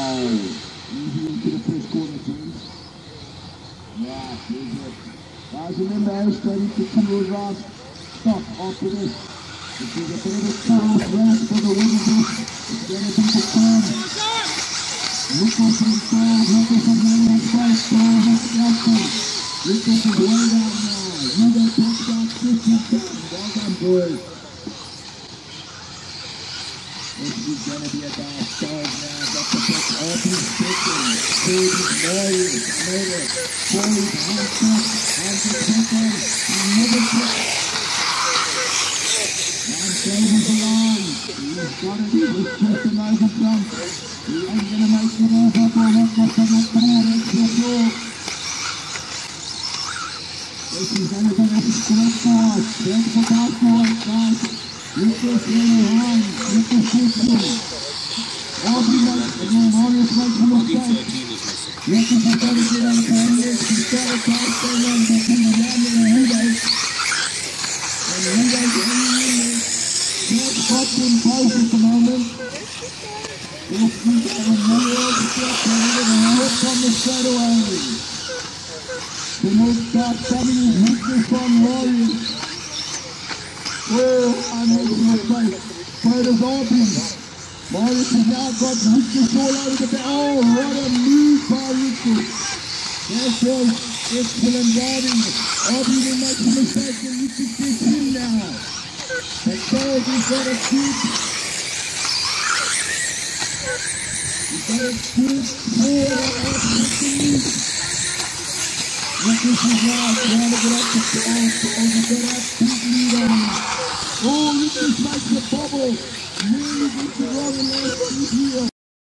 Easy into the first corner, please. Yeah, here's it. Guys, remember, straight into 2 rounds. Stop after this. This is a bit of a close round for the winner. It's going to be the turn. Lucas and Paul, Lucas and Manuel Price, Paul, Lucas is way down now. You got touchdown 50-10. Well done, boys. This is going to be a bad start now. That's the best open sticking. Cody's Morris, another. Corey's Hancock, and the second, another kick. And David Alon. He's got it. He's just a nice jump. He ain't going to make it over for one more second. This is going to be a straight pass. Then for that point, guys. Lucas Leon, Lucas Simpson. Aubrey Morris makes a mistake. Lucas has got to get on the hand. He's got to pass the run between the Ram and the Huday. And the Huday's hanging in there. Not hot in both at the moment. We'll see that Emmanuel to get there and a hook on the straightaway. The most start coming is Hector from Warriors. Oh, I made a mistake. Third is Aubrey. Morris has now got Lucas all over the ball. Oh, what a move by Lucas. That was excellent riding. Aubrey will make a mistake and Lucas gets in now. The third has got a shoot. He's got a shoot. Lucas is now trying to get up the ball. Oh, Lucas makes the bubble. Really gets it wrong in last 2 years.